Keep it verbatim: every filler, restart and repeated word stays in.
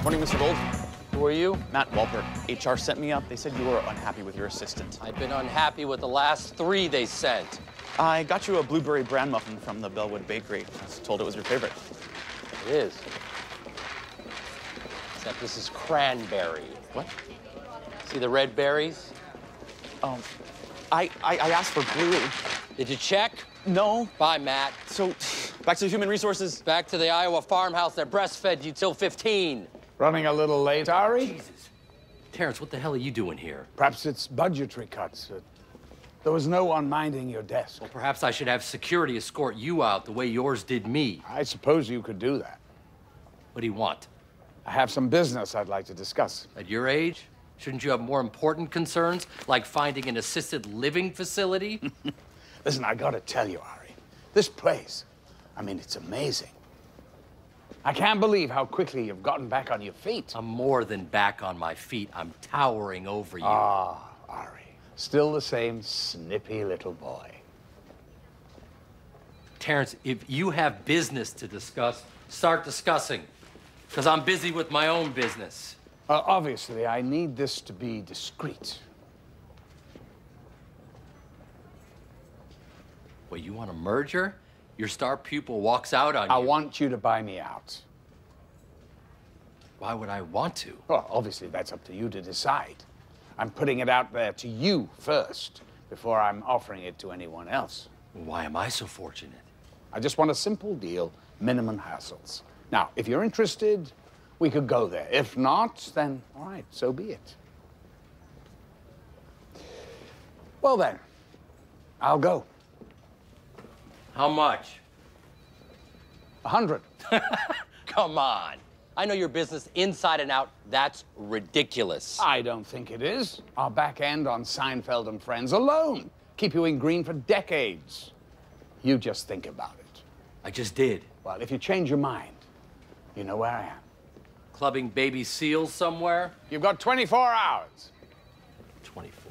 Morning, Mister Gold. Who are you? Matt Walper. H R sent me up. They said you were unhappy with your assistant. I've been unhappy with the last three they sent. I got you a blueberry bran muffin from the Bellwood Bakery. I was told it was your favorite. It is. Except this is cranberry. What? See the red berries? Um, I, I, I asked for blue. Did you check? No. Bye, Matt. So, back to human resources. Back to the Iowa farmhouse that breastfed you till fifteen. Running a little late, Ari? Jesus. Terrence, what the hell are you doing here? Perhaps it's budgetary cuts. Uh, There was no one minding your desk. Well, perhaps I should have security escort you out the way yours did me. I suppose you could do that. What do you want? I have some business I'd like to discuss. At your age, shouldn't you have more important concerns, like finding an assisted living facility? Listen, I gotta tell you, Ari, this place, I mean, it's amazing. I can't believe how quickly you've gotten back on your feet. I'm more than back on my feet. I'm towering over you. Ah, Ari, still the same snippy little boy. Terrence, if you have business to discuss, start discussing. Because I'm busy with my own business. Uh, obviously, I need this to be discreet. Well, you want a merger? Your star pupil walks out on I you. want you to buy me out. Why would I want to? Well, obviously, that's up to you to decide. I'm putting it out there to you first, before I'm offering it to anyone else. Why am I so fortunate? I just want a simple deal, minimum hassles. Now, if you're interested, we could go there. If not, then all right, so be it. Well then, I'll go. How much? A hundred. Come on. I know your business inside and out. That's ridiculous. I don't think it is. Our back end on Seinfeld and Friends alone keep you in green for decades. You just think about it. I just did. Well, if you change your mind, you know where I am. Clubbing baby seals somewhere? You've got twenty-four hours. twenty-four.